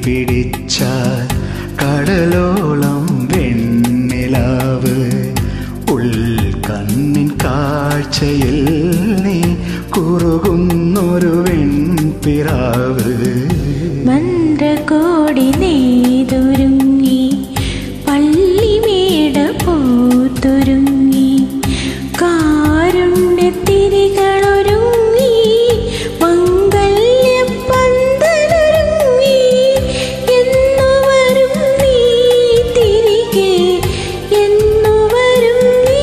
പിടിച്ചാൽ കടലോളം വെണ്ണിലാവ് ഉൾക്കണ്ണിൻ കാഴ്ചയിൽ നീ കുറുകുന്നൊരു വെൺപിറാവ് മന്ത്രകോടി നെയ്തൊരുങ്ങി പള്ളിമേട പൂത്തൊരുങ്ങി കാരുണ്യത്തിരികളൊരുങ്ങി മംഗല്യപ്പന്തലൊരുങ്ങി എന്നു വരും നീ തിരികെ എന്നു വരും നീ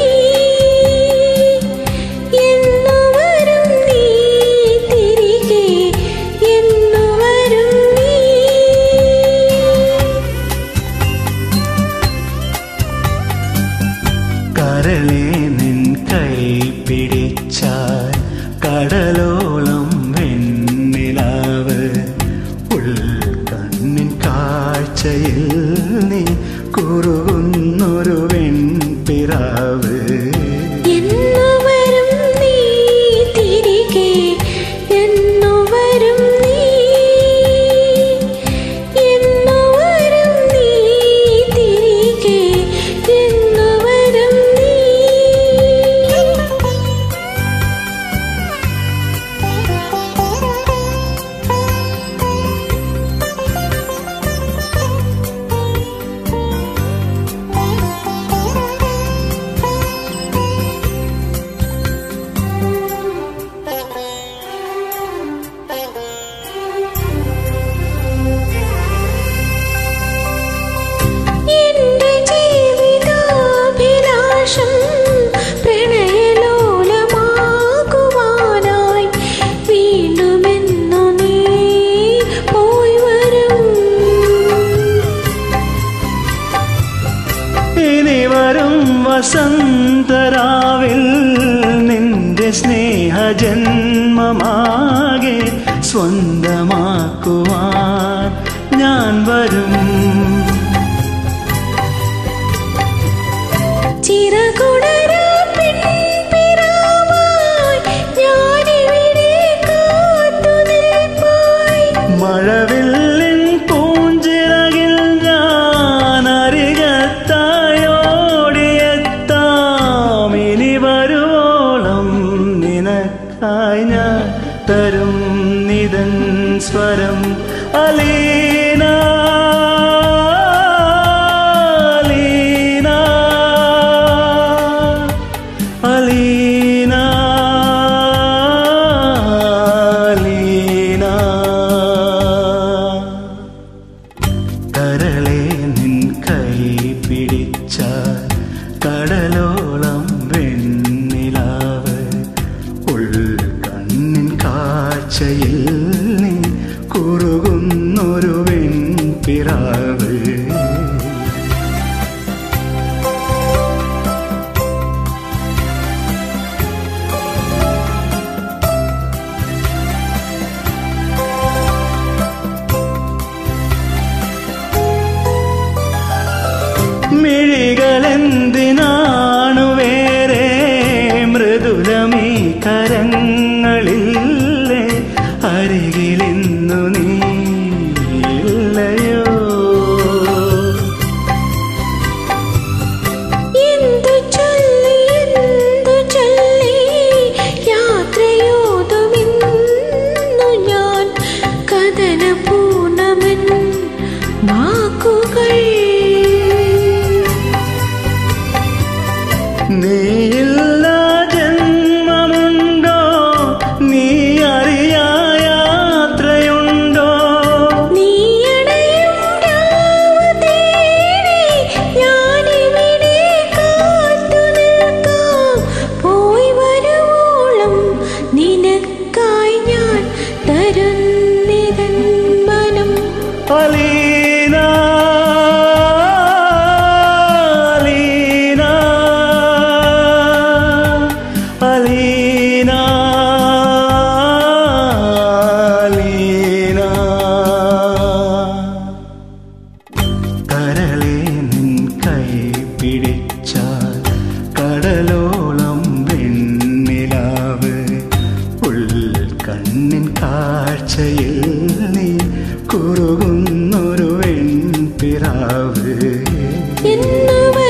എന്നു വരും നീ തിരികെ എന്നു വരും നീ കരളെ നിൻ കൈ പിടിച്ചാൽ കടലോളം വെണ്ണിലാവ് ഉൾക്കണ്ണിൻ കാഴ്ചയിൽ നീ കുറുകുന്നൊരു വെൺപിറാവ് എന്നു വരും നീ തിരികെ എന്നു വരും നീ എന്നു വരും നീ തിരികെ എന്നു വരും നീ എന്റെ ജീവിതാഭിലാഷം പ്രണയലോലമാകുവാനായി വീണ്ടുമെന്നു നീ പോയി വരും ഇനി വരും വസന്തരാവിൽ നിന്റെ സ്നേഹജന്മമാകെ സ്വന്തമാക്കുവാൻ ഞാൻ വരും ചിറകുടരാ പെൺപിറാവായി ഞാനിവിടെ കാത്തുനിൽപ്പായി മഴവില്ലിൻ പൂഞ്ചിറകിൽ ഞാൻ അരികത്തായോടിയെത്താം ഇനി വരുവോളം നിനക്കായി ഞാൻ തരും നിതൻ സ്വരം അലീന അലീന അലീന കരളെ നിൻ കൈ പിടിച്ചാൽ കടലോളം വെണ്ണിലാവ് ഉൾക്കണ്ണിൻ കാഴ്ചയിൽ നീ കുറുകുന്നൊരു വെൺപിറാവ് മിഴികളെന്തിനാണു വേറെ മൃദുലമീ കരങ്ങളില്ലേ അരികിലിന്നു നീ ഇല്ലയോ എന്തു ചൊല്ലി യാത്രയോതുമിന്നു ഞാൻ കഥനപൂർണമൻ വാക്കുകൾ നീയില്ല ജന്മമുണ്ടോ നീ അറിയാ യാത്രയുണ്ടോ നീയണയും രാവ് തേടി ഞാനിവിടെ കാത്തുനിൽക്കാം പോയി വരുവോളം നിനക്കായി ഞാൻ തരുന്നിതൻ മനം അലീന അലീന അലീന കരളെ നിൻ കൈ പിടിച്ചാൽ കടലോളം വെണ്ണിലാവ് ഉൾക്കണ്ണിൻ കാഴ്ചയിൽ നീ കുറുകുന്നൊരു രാവ് എന്നവ